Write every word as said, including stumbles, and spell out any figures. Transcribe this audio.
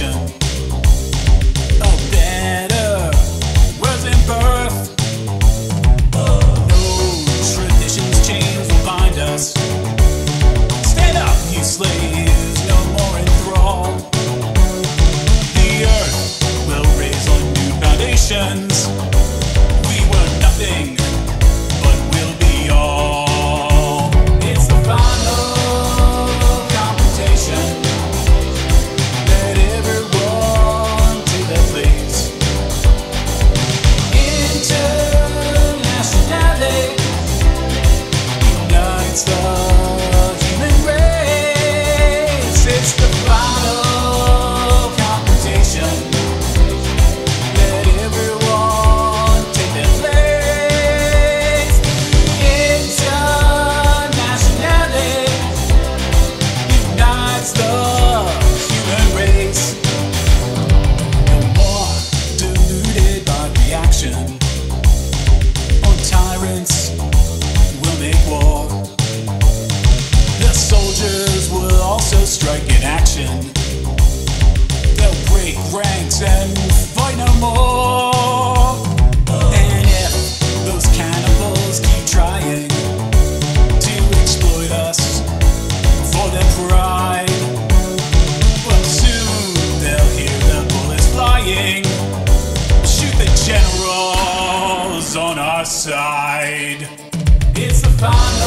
nation. A better world's in birth. No traditions, chains will bind us. Stand up, you slaves, no more in thrall. The earth will raise on new foundations. We were nothing, but we'll be all. It's the final confrontation. Let everyone take their place. InternationalE unites the human race. It's the final confrontation. Let everyone take their place. InternationalE unites the human race. No more deluded by reaction. On tyrants will make war. The soldiers will also strike in action. They'll break ranks and fight no more. And if those cannibals keep trying to exploit us for their pride, well, soon they'll hear the bullets flying. Shoot the generals on our side. It's the final